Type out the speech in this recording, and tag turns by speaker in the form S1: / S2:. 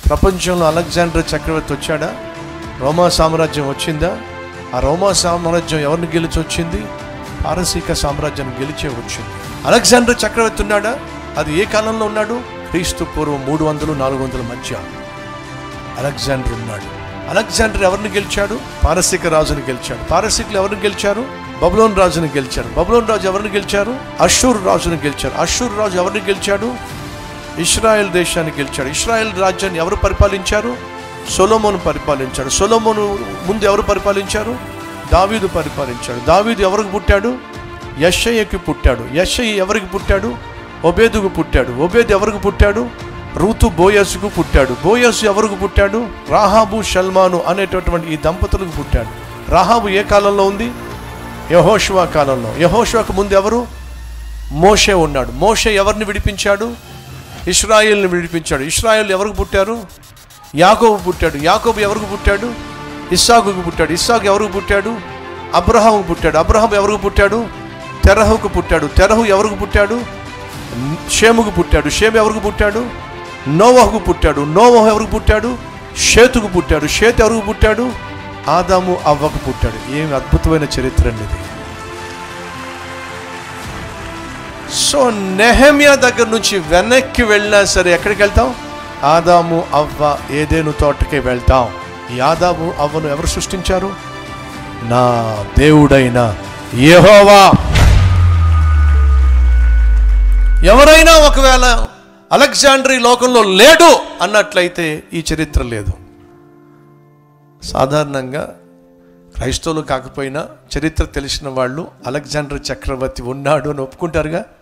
S1: ప్రపంచంలో అలెగ్జాండర్ చక్రవర్తి వచ్చాడా? రోమా సామ్రాజ్యం వచ్చిందా? ఆ రోమా సామ్రాజ్యం ఎవరిని గెలిచి వచ్చింది? పారసీక సామ్రాజ్యాన్ని గెలిచే వచ్చింది. అలెగ్జాండర్ చక్రవర్తి ఉన్నాడా? అది ఏ కాలంలో ఉన్నాడు? క్రీస్తు పూర్వం 300-400 మధ్య అలెగ్జాండర్ ఉన్నాడు. అలెగ్జాండర్ ఎవరిని గెలిచాడు? పారసీక రాజుని గెలిచాడు. పారసీకులు ఎవరిని గెలిచారు? బబులోన్ రాజుని గెలిచారు. బబులోన్ రాజు ఎవరిని గెలిచారు? అషూర్ రాజుని గెలిచారు. అషూర్ రాజు ఎవరిని గెలిచాడు? ఇశ్రాయేల్ దేశాన్ని గెలిచాడు. ఇశ్రాయేల్ రాజ్యాన్ని ఎవరు పరిపాలించారు? సొలొమోను పరిపాలించాడు. సొలొమోను ముందు ఎవరు పరిపాలించారు? దావీదు పరిపాలించాడు. దావీదు ఎవరికి పుట్టాడు? యెషయికి పుట్టాడు. యెషయి ఎవరికి పుట్టాడు? ఓబేదుకు పుట్టాడు. ఓబేదు ఎవరికి పుట్టాడు? రూతు బోయసుకు పుట్టాడు. బోయసు ఎవరికి పుట్టాడు? రాహాబు షల్మాను అనేటటువంటి ఈ దంపతులకు పుట్టాడు. రాహాబు ఏ కాలంలో ఉంది? యెహోషువ కాలంలో. యెహోషువకు ముందు ఎవరు? మోషే ఉన్నాడు. మోషే ఎవరిని విడిపించాడు? ఇశ్రాయేల్ని విడిపించాడు. ఇశ్రాయేల్ ఎవరికి పుట్టారు? యాకోబు పుట్టాడు. యాకోబు ఎవరికి పుట్టాడు? ఇస్సాకుకు పుట్టాడు. ఇస్సాకు ఎవరికి పుట్టాడు? అబ్రహాముకు పుట్టాడు. అబ్రహాం ఎవరికి పుట్టాడు? తెరహుకు పుట్టాడు. తెరహు ఎవరికి పుట్టాడు? షేముకు పుట్టాడు. షేము ఎవరికి పుట్టాడు? నోవహుకు పుట్టాడు. నోవహు ఎవరికి పుట్టాడు? షేతుకు పుట్టాడు. షేతు ఎవరికి పుట్టాడు? ఆదాము అవ్వకు పుట్టాడు. ఏమి అద్భుతమైన చరిత్ర అనేది. సో నెహెమ్యా దగ్గర నుంచి వెనక్కి వెళ్ళినా సరే ఎక్కడికి వెళ్తాం? ఆదాము అవ్వ ఏదెను తోటకే వెళ్తాం. ఈ ఆదాము అవ్వను ఎవరు సృష్టించారు? నా దేవుడైన యెహోవా. ఎవరైనా ఒకవేళ అలెగ్జాండర్ ఈ లోకంలో లేడు అన్నట్లయితే ఈ చరిత్ర లేదు. సాధారణంగా క్రైస్తవులు కాకపోయినా చరిత్ర తెలిసిన వాళ్ళు అలెగ్జాండర్ చక్రవర్తి ఉన్నాడు అని ఒప్పుకుంటారుగా.